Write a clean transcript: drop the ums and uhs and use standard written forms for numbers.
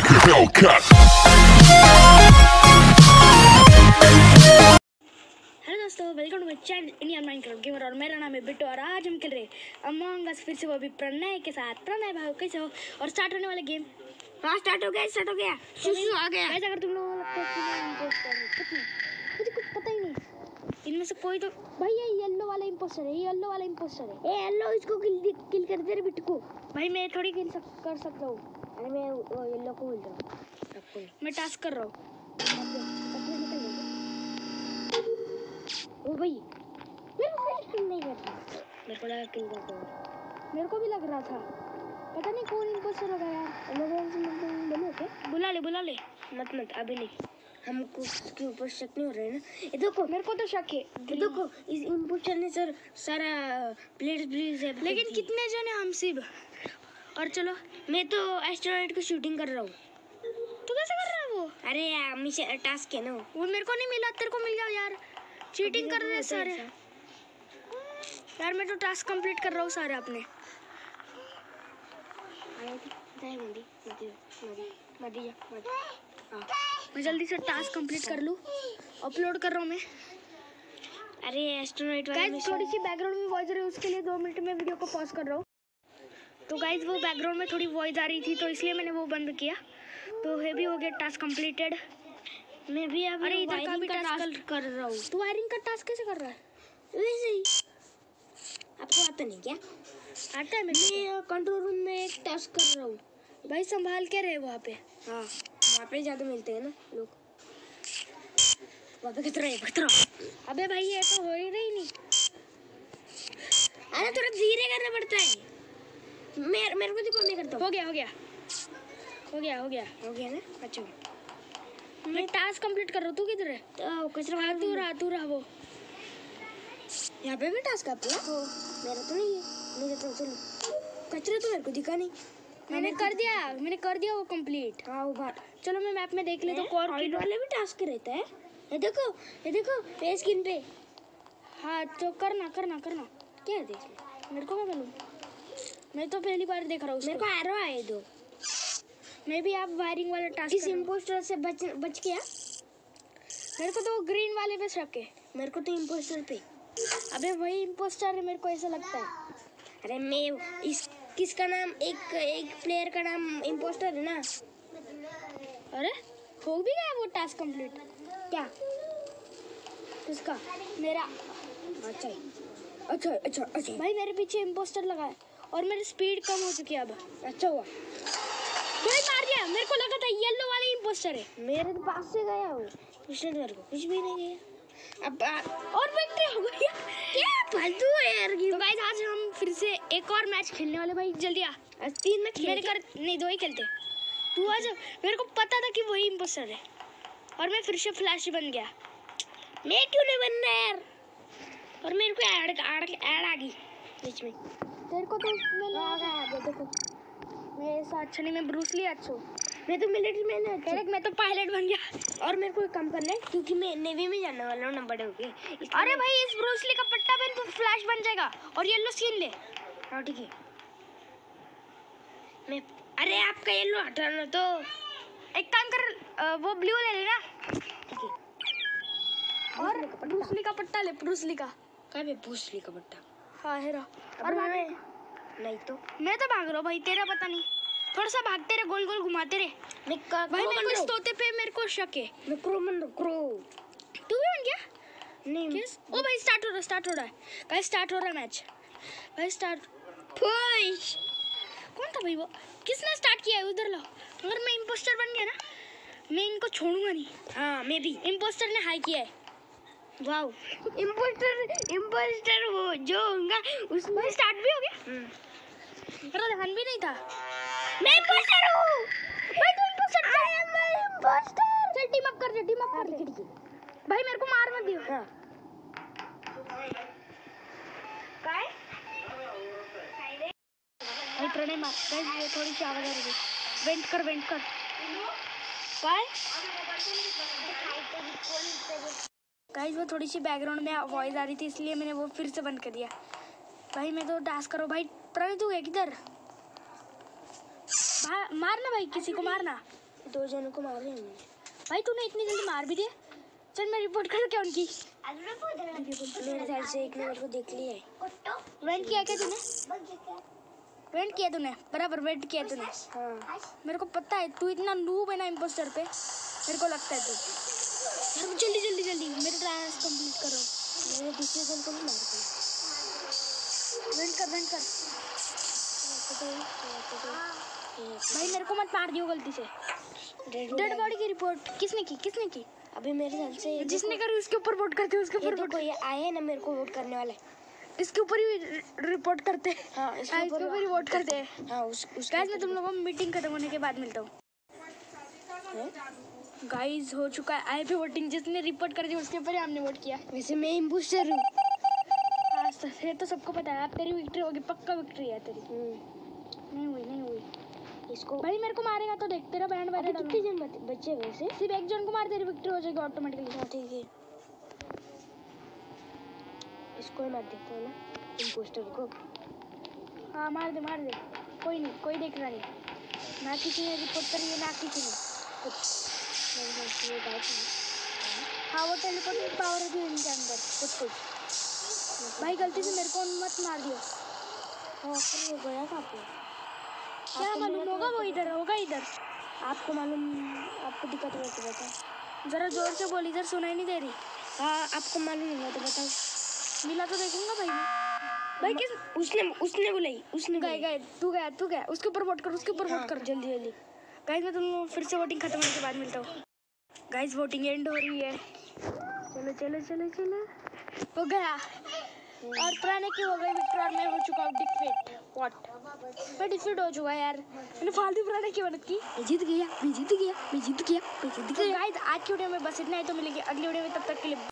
like a Hellcat. Hello दोस्तों, welcome to my channel Indian Minecraft gamer और मेरा नाम है बिट्टू और आज हम खेल रहे अमंग अस फिर से वो भी प्रणय के साथ। प्रणय भाई कैसे हो? और स्टार्ट होने वाले गेम। हाँ स्टार्ट हो गया शुरू आ गया। गाइस अगर तुम लोगों को लगता है कि मैं इंपोस्टर हूं, मुझे कुछ पता ही नहीं। इनमें से कोई तो भाई ये येलो वाला इंपोस्टर है, ए येलो इसको किल कर दे रे बिट्टू को। भाई मैं थोड़ी कर सकता हूँ। अरे मैं वो येलो को बोल रहा हूँ, आपको मैं टास्क कर रहा हूँ। ओ भाई मेरे को किल नहीं करता, मेरे को लगा किल करता है। मेरे को भी लग रहा था, पता नहीं कौन इंपोस्टर होगा यार। बुला ले मत अभी नहीं, हमको उसके ऊपर शक नहीं हो रहा है ना। ये देखो मेरे को तो शक है। ये देखो इस इंपोस्टर ने सर सारा प्लेट्स ब्लीज है, लेकिन कितने जन है हम सिर्फ। और चलो मैं तो एस्ट्रोनॉट को शूटिंग कर रहा हूँ। तू कैसे कर रहा है वो? अरे यार मिशन टास्क है ना वो मेरे को नहीं मिला, तेरे को मिल गया यार। चीटिंग कर रहे हैं सारे यार। मैं तो टास्क कंप्लीट कर रहा हूँ सारे अपने। मैं जल्दी से टास्क कंप्लीट कर लूँ, अपलोड कर रहा हूँ मैं। अरे एस्ट्रोनॉट गाइस थोड़ी सी बैकग्राउंड में वॉइस आ रही है, उसके लिए 2 मिनट में वीडियो को पॉज कर रहा हूँ। तो गाइस वो बैकग्राउंड में थोड़ी वॉइस आ रही थी तो इसलिए मैंने वो बंद किया। तो ये भी हो गया टास्क कंप्लीटेड। मैं भी अभी अरे इधर का भी टास्क कर रहा हूँ। तू वायरिंग का टास्क कैसे कर रहा है? वैसे ही आपको आता नहीं क्या? आता है। मैं कंट्रोल रूम में एक टास्क कर रहा हूँ। भाई संभाल के रहे वहाँ पे। हाँ वहाँ पे ज़्यादा मिलते हैं ना लोग। वहाँ पे खतरा। अबे भाई ये तो हो ही रही नहीं। अरे थोड़ा धीरे करना पड़ता है। मेरे को देखो मैं करता हूँ। हो गया ना? अच्छा मैं टास्क कंप्लीट कर रहा हूँ। तू किधर है? तो कचरा हाँ तू रहा वो। यहाँ पे भी टास्क आपको? मेरा तो नहीं है। मेरा तो चलो कचरा तो मेरे को दिखा नहीं। मैंने कर दिया वो कंप्लीट। हाँ वो बात। चलो मैं मैप में देख ले तो और ऑयल वाले भी टास्क रहता है। ये देखो पे स्क्रीन पे। हाँ तो करना क्या है देख? मेरे को क्या मालूम, मैं तो पहली बार देख रहा हूँ। मेरे को एरो आए दो। मैं भी आप वायरिंग वाला टास्क इस इंपोस्टर से बच गया। मेरे को तो ग्रीन वाले पे शक है। मेरे को तो इंपोस्टर पे। अबे वही इंपोस्टर है, मेरे को ऐसा लगता है। अरे मैं इस किसका नाम एक प्लेयर का नाम इंपोस्टर है ना। अरे हो भी गया वो टास्क कंप्लीट। क्या किसका? मेरा। अच्छा भाई मेरे पीछे इंपोस्टर लगा है और मेरी स्पीड कम हो चुकी है अब। अच्छा हुआ। भाई मार दिया। मेरे को लगा था येलो वाले इंपोस्टर है। मेरे तो पास से गया वो। उसने मेरे को कुछ भी नहीं किया। अब और विक्ट्री हो गई। क्या फालतू है यार। तो गाइस आज हम फिर से एक और मैच खेलने वाले। भाई जल्दी आ। 3 मैच नहीं 2 ही खेलते। तू आज। मेरे को पता था कि वही इंपोस्टर है और मैं फिर से फ्लैश बन गया। मैं क्यों नहीं बनना यार? और मेरे को ऐड आ गई बीच में। तेरे को तो देखो मैं ऐसा अच्छा नहीं, मैं ब्रूस ली अच्छा हूँ। मैं तो मिलिट्री मैन है। डायरेक्ट मैं तो पायलट बन गया। और मेरे को एक काम करना है क्योंकि मैं नेवी में जाने वाला हूँ ना बड़े होके। अरे भाई इस ब्रूस ली का पट्टा पहन तू फ्लैश बन जाएगा और येलो स्किन ले। हाँ ठीक है। मैं अरे आपका येलो हटाना तो एक काम कर, वो ब्लू ले लेना। ठीक है। और ब्रूस ली का पट्टा ले। ब्रूस ली का क्या है? ब्रूस ली का पट्टा? हाँ हेरा। और मैं नहीं तो मैं तो भाग रहा हूँ भाई, तेरा पता नहीं। थोड़ा सा भागते रहे, गोल गोल घुमाते रहे। भाई मेरे को इस तोते पे मेरे को शक है। मैं क्रो तू भी बन गया? नहीं। ओ भाई स्टार्ट हो रहा है भाई, स्टार्ट हो रहा है मैच भाई। Start push. कौन था भाई वो? किसने स्टार्ट किया है? उधर लाओ। अगर मैं इंपोस्टर बन गया ना, मैं इनको छोड़ूंगा नहीं। हाँ मैं भी। इंपोस्टर ने हाई किया है। वाओ इंपोस्टर वो जो होगा उसमें स्टार्ट भी हो गया। मेरा ध्यान भी नहीं था। मैं इंपोस्टर हूँ। भाई तू इंपोस्टर? I am impostor. चल टीम अप कर। भाई मेरे को मार मत दियो। हाँ काय भाई प्रणय मार। गाइस थोड़ी सी आवाज आ रही है। वेंट कर काय गाइस वो थोड़ी सी बैकग्राउंड में वॉइस आ रही थी इसलिए मैंने वो फिर से बंद कर दिया। भाई मैं तो टास्क करो। भाई प्रणय तू है किधर? मारना भाई, किसी को मारना। 2 जनों को मारे हमने। भाई तूने इतनी जल्दी मार भी दिया। चल मैं रिपोर्ट करूँ क्या उनकी? मेरे ख्याल से एक ने मेरे को देख लिया है। वेंट किया क्या तूने? वेंट किया तूने? बराबर वेंट किया तूने? हाँ मेरे को पता है तू इतना नूब है ना इम्पोस्टर पे, मेरे को लगता है तू। यार जल्दी जल्दी जल्दी मेरे ट्रायल्स कंप्लीट करो। मेरे दूसरे जन को नहीं मार दिया। वेंट कर वेंट कर। भाई मेरे को मत मार दियो गलती से। डेड बॉडी की रिपोर्ट किसने की? किसने की? अभी मेरे ख्याल से जिसने करी उसके ऊपर वोट करते हैं, उसके ऊपर देखो ये आए हैं ना मेरे को वोट करने वाले। इसके ऊपर ही रिपोर्ट करते हैं। हाँ इसके ऊपर ही वोट करते हैं। हाँ उसका गाइस मैं तुम लोगों को मीटिंग खत्म होने के बाद मिलता हूँ। गाइस हो चुका है आई पे वोटिंग, जिसने रिपोर्ट कर दी उसके ऊपर ही हमने वोट किया। वैसे मैं इम्पोस्टर हूँ। हाँ ये तो सबको पता है। अब तेरी विक्ट्री होगी, पक्का विक्ट्री है तेरी। नहीं हुई नहीं हुई। इसको भाई मेरे को मारेगा तो देख तेरा बैंड बजा। कितने जन बच्चे वैसे? सिर्फ एक जन को मार, तेरी विक्ट्री हो जाएगी ऑटोमेटिकली। हाँ ठीक है, इसको ही मार देता हूँ ना इम्पोस्टर को। हाँ मार दे मार दे। कोई नहीं, कोई देख रहा नहीं। ना किसी ने रिपोर्ट करी है ना किसी ने कुछ। हाँ वो टेलीपोर्टिंग पावर भी है इनके अंदर कुछ कुछ। भाई गलती से मेरे को मत मार दियो। हाँ फिर वो गया था आपको? क्या मालूम होगा, वो इधर होगा इधर। आपको मालूम? आपको दिक्कत हो तो बताओ। जरा जोर से बोल, इधर सुनाई नहीं दे रही। हाँ आपको मालूम होगा तो बताओ। मिला तो देखूंगा भाई मैं। भाई किस उसने बुलाई, उसने गए गए तू गया उसके ऊपर वोट कर, उसके ऊपर वोट कर जल्दी जल्दी। गाइस मैं तुम फिर से वोटिंग खत्म होने के बाद मिलता हूँ। गाइस वोटिंग एंड हो रही है। चलो चलो चलो चलो। वो गया और पुराने की हो गई विक्ट्री और मैं हो चुका हूँ डिफीट। व्हाट? मैं डिफीट हो चुका यार। मैंने फालतू पुराने की मदद की। मैं जीत गया। तो गाइस आज की वीडियो में बस इतना ही, तो मिलेंगे अगली वीडियो में, तब तक के लिए